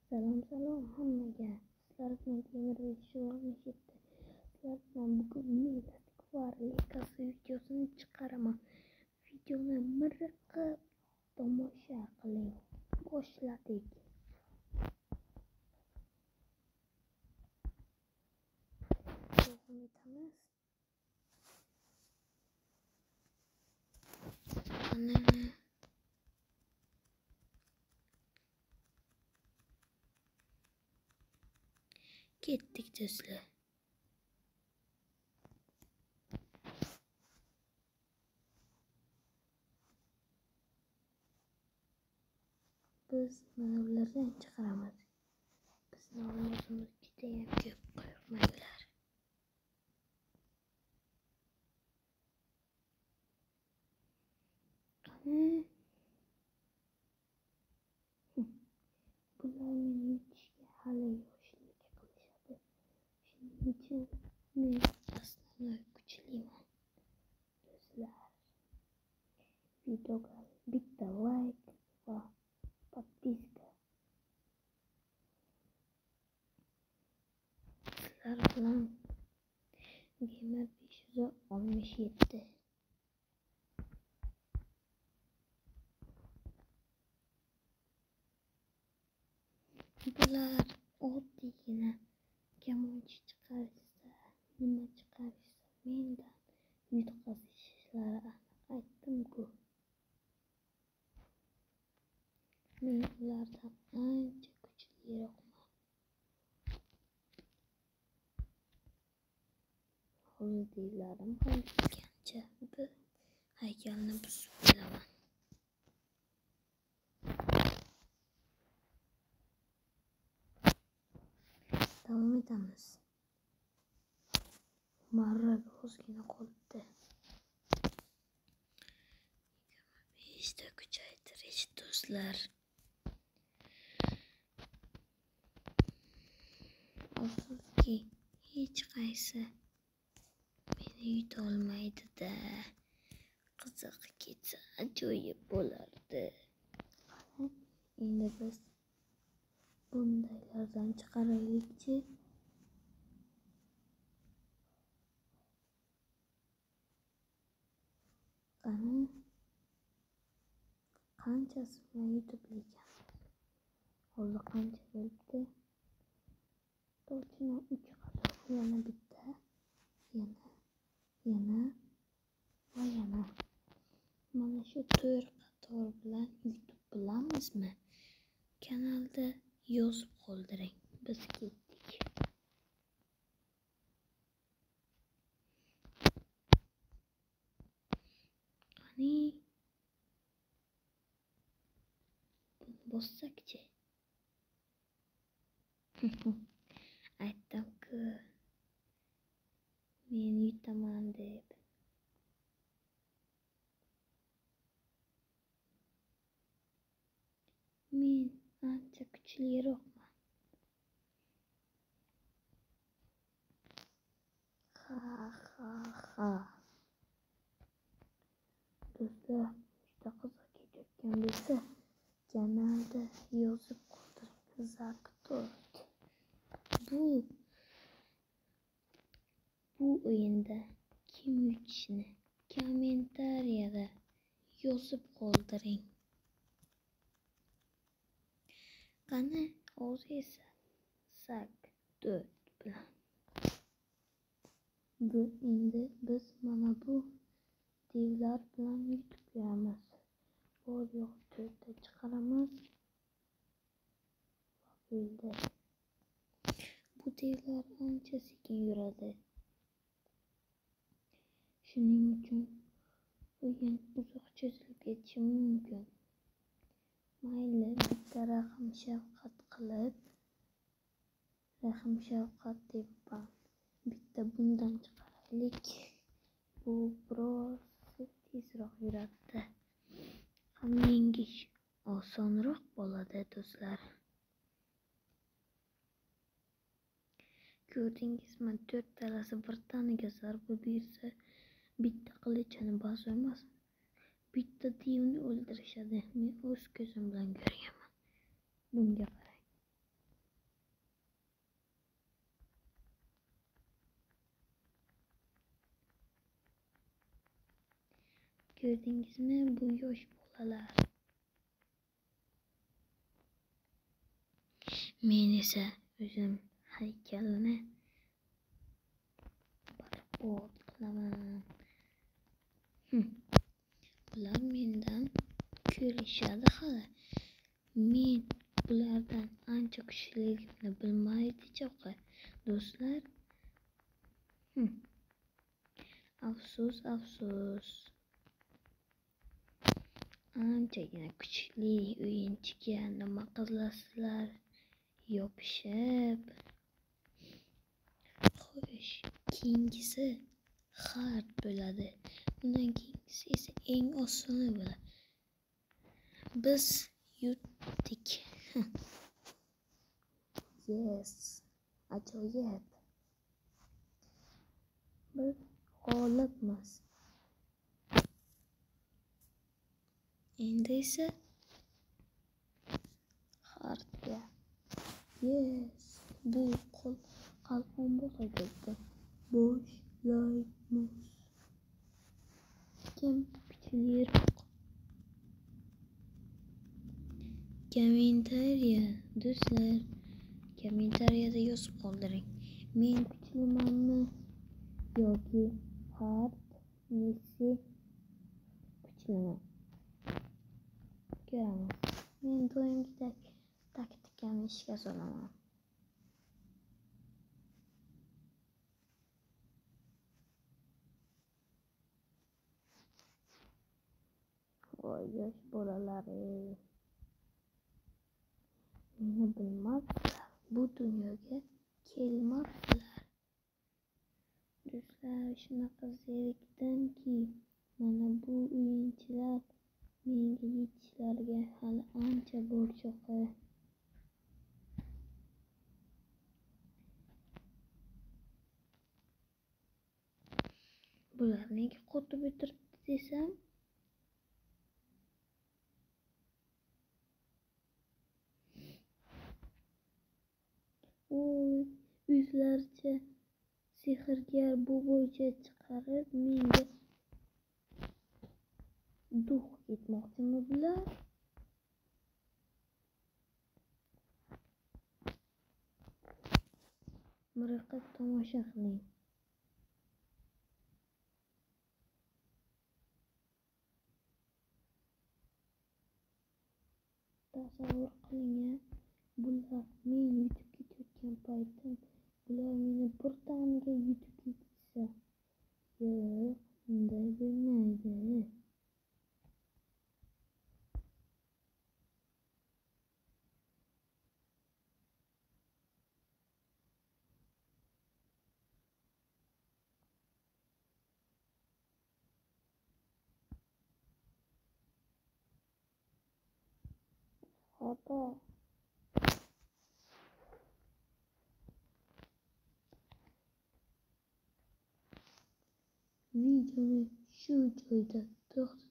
Salom hammaga. Sizlar bilan Temir va Shuvalni ketdi. Sizlar bilan bugun Elastic War Legacy videosini chiqaraman. Videoni miriqib tomosha qiling. Boshladik. Devam etamiz. Ketdik do'stlar. Biz mana ulardan chiqaramiz. Bizni olmosimiz judayam ko'p, qo'rqmanglar. Bular meni yutishga hali yoshlik qilishadi. Shuning uchun men aslida kuchliman. Do'stlar, videoga bitta like va podpiska. Sizlar bilan Gamer 567. Bular oddiygina kamonchi chiqarishsa, nima chiqarishsa mendan yutqazishlari aniq aytdim-ku. Men ulardan ancha kuchliroqman. Hozirgilarim ham bitgancha bu haykalni buzib bilaman. Davom etamiz. Marraga ozgina qolibdi. 25 ta kuchaytirish do'stlar. Afsuski hech qaysi meni yuta olmaydi-da. Qiziq ketsa ajoyib bo'lardi. Endi biz bundaylardan chiqaraylikchi. Qani qanchasi bilan yutib ekan? Hozir qancha bo'libdi? To'g'ri 3 qator, yana bitta, yana va yana. Mana shu 4 qator bilan yutib bilamizmi? Kanalda yozib qoldiring. Biz ketdik. Qani buni bossakchi. Aytdim-ku, men yutaman deb. Men ancha kuchliroqman. Ha. Do'stlar, juda qiziq ketayotgan bo'lsa, kanalda yozib qoldiring. Zaktot. Bu o'yinda kim yutishini kommentariyada yozib qoldiring. Qani hozir esa Zaktot bilan. Endi biz mana bu devlar bilan yutib beramiz. Bor yo'q 4 ta chiqaramiz. Bo'ldi. Bu devlar ancha sekin yuradi. Shuning uchun o'yin uzoq cho'zilib ketishi mumkin. Mayli, bitta rahm shafqat deb bitta bundan chiqaraylik. Bu biroz tezroq yuradi. Ham yengish osonroq bo'ladi do'stlar. Ko'rdingizmi, 4 talasi bir taniga zarba bersa, bitta qilichini bas emas, bitta devni o'ldirishadi. Men o'z ko'zim bilan ko'rganman. Bunga qarang. Gördünüzmü? Bu yosh bolalar. Men esa o'zim haykalini barbod qilaman. Bular mendan ko'rishadi hali. Men bulardan ancha kuchliligimni bilmaydi cho'qi. Do'stlar, afsus. Anchagina kuchli o'yinchiga nima qilasizlar? Yopishib. Xo'sh, keyingisi hard bo'ladi. Bundan keyingisi esa eng osoni bo'ladi. Biz yutdik. Yes, ajoyib. Biz g'olibmiz. Endi esa hardga. Yes, bu qalqon bo'ladi. Boshlaymiz. Kim kuchliroq? Do'stlar, kommentariyada yozib qoldiring. Men kuchlimanmi yoki hard Messi kuchlimi? Ko'ramiz. Men doimgidek taktikani ishga solaman. Voy yosh bolalar, meni bilmabdilar. Bu dunyoga kelmabdilar. Do'stlar, shunaqa zerikdimki, mana bu o'yinchilar menga yetishlariga hali ancha bor cho'qi. Bular nega qotib o'tiribdi desam, o'zlaricha sehrgar boboycha chiqarib menga duh ketmoqchimi bular? Miriqib tomosha qiling. Tasavvur qiling, bular men yutib ketayotgan paytim bular meni birdaniga yutib ketsa. Yo'q, unday bo'lmaydi. Xo'pa. Videoni shu joyda to'xtatib